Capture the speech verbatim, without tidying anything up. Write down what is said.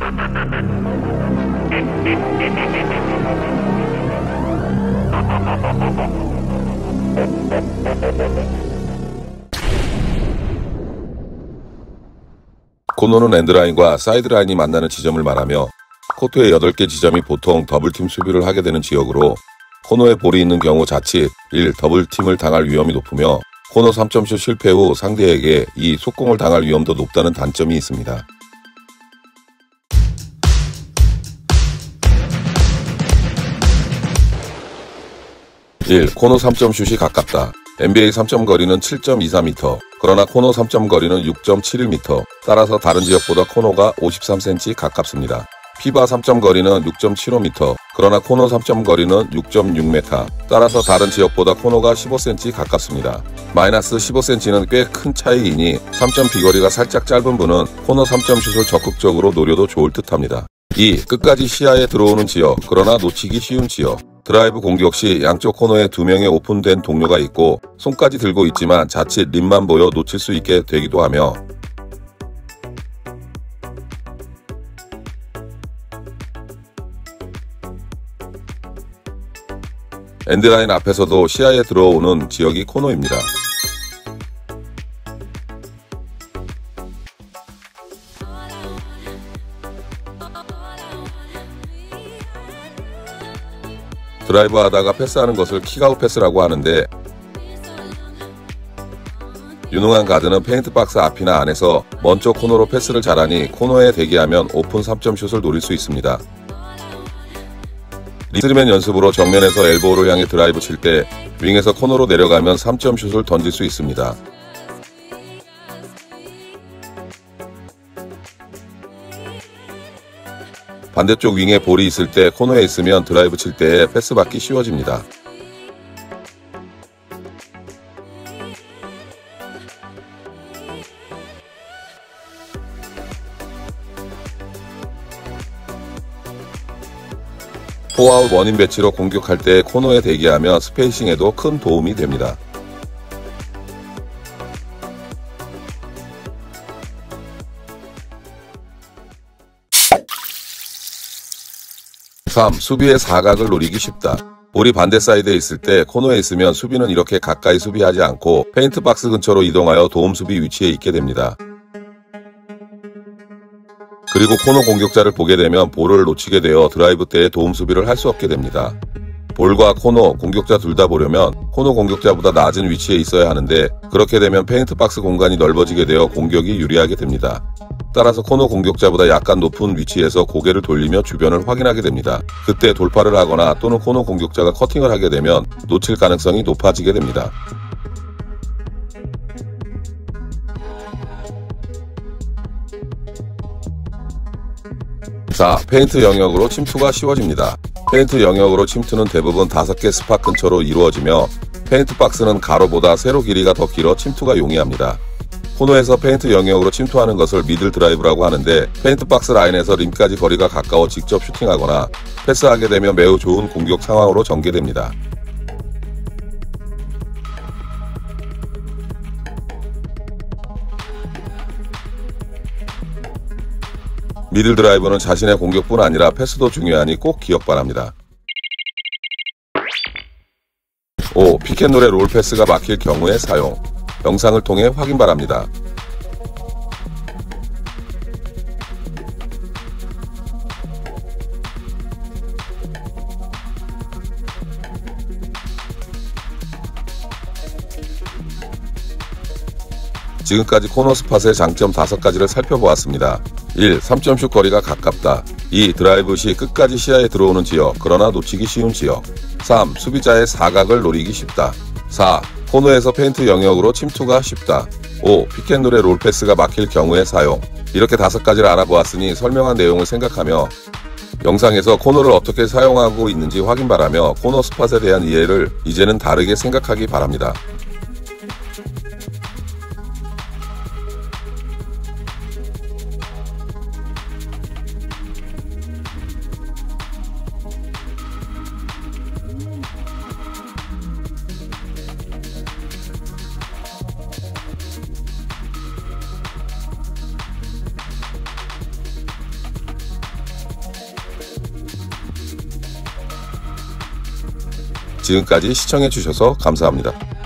코너는 엔드라인과 사이드라인이 만나는 지점을 말하며 코트의 여덟 개 지점이 보통 더블팀 수비를 하게 되는 지역으로 코너에 볼이 있는 경우 자칫 일. 더블팀을 당할 위험이 높으며 코너 삼 점슛 실패 후 상대에게 이 속공을 당할 위험도 높다는 단점이 있습니다. 일. 코너 삼 점 슛이 가깝다. 엔비에이 삼 점 거리는 칠 점 이사 미터, 그러나 코너 삼 점 거리는 육 점 칠일 미터, 따라서 다른 지역보다 코너가 오십삼 센티미터 가깝습니다. 피바 삼 점 거리는 육 점 칠오 미터, 그러나 코너 삼 점 거리는 육 점 육 미터, 따라서 다른 지역보다 코너가 십오 센티미터 가깝습니다. 마이너스 십오 센티미터는 꽤 큰 차이이니 삼 점 비거리가 살짝 짧은 분은 코너 삼 점 슛을 적극적으로 노려도 좋을 듯합니다. 이. 끝까지 시야에 들어오는 지역, 그러나 놓치기 쉬운 지역. 드라이브 공격 시 양쪽 코너에 두 명의 오픈된 동료가 있고 손까지 들고 있지만 자칫 림만 보여 놓칠 수 있게 되기도 하며 엔드라인 앞에서도 시야에 들어오는 지역이 코너입니다. 드라이브 하다가 패스하는 것을 킥아웃 패스라고 하는데 유능한 가드는 페인트 박스 앞이나 안에서 먼저 코너로 패스를 잘하니 코너에 대기하면 오픈 삼 점 슛을 노릴 수 있습니다. 리스리맨 연습으로 정면에서 엘보우를 향해 드라이브 칠 때 윙에서 코너로 내려가면 삼 점 슛을 던질 수 있습니다. 반대쪽 윙에 볼이 있을 때 코너에 있으면 드라이브 칠 때에 패스 받기 쉬워집니다. 포아웃 원인 배치로 공격할 때 코너에 대기하며 스페이싱에도 큰 도움이 됩니다. 삼. 수비의 사각을 노리기 쉽다. 볼이 반대 사이드에 있을 때 코너에 있으면 수비는 이렇게 가까이 수비하지 않고 페인트 박스 근처로 이동하여 도움 수비 위치에 있게 됩니다. 그리고 코너 공격자를 보게 되면 볼을 놓치게 되어 드라이브 때에 도움 수비를 할 수 없게 됩니다. 볼과 코너, 공격자 둘 다 보려면 코너 공격자보다 낮은 위치에 있어야 하는데 그렇게 되면 페인트 박스 공간이 넓어지게 되어 공격이 유리하게 됩니다. 따라서 코너 공격자보다 약간 높은 위치에서 고개를 돌리며 주변을 확인하게 됩니다. 그때 돌파를 하거나 또는 코너 공격자가 커팅을 하게 되면 놓칠 가능성이 높아지게 됩니다. 사. 페인트 영역으로 침투가 쉬워집니다. 페인트 영역으로 침투는 대부분 다섯 개 스팟 근처로 이루어지며 페인트 박스는 가로보다 세로 길이가 더 길어 침투가 용이합니다. 코너에서 페인트 영역으로 침투하는 것을 미들 드라이브라고 하는데 페인트 박스 라인에서 림까지 거리가 가까워 직접 슈팅하거나 패스하게 되면 매우 좋은 공격 상황으로 전개됩니다. 미들 드라이브는 자신의 공격뿐 아니라 패스도 중요하니 꼭 기억 바랍니다. 오. 피켓롤의 롤 패스가 막힐 경우에 사용. 영상을 통해 확인 바랍니다. 지금까지 코너 스팟의 장점 다섯 가지를 살펴보았습니다. 일. 삼 점 슛 거리가 가깝다. 이. 드라이브 시 끝까지 시야에 들어오는 지역, 그러나 놓치기 쉬운 지역. 삼. 수비자의 사각을 노리기 쉽다. 사. 코너에서 페인트 영역으로 침투가 쉽다. 오. 피켓롤의 롤 패스가 막힐 경우에 사용. 이렇게 다섯 가지를 알아보았으니 설명한 내용을 생각하며 영상에서 코너를 어떻게 사용하고 있는지 확인 바라며 코너 스팟에 대한 이해를 이제는 다르게 생각하기 바랍니다. 지금까지 시청해주셔서 감사합니다.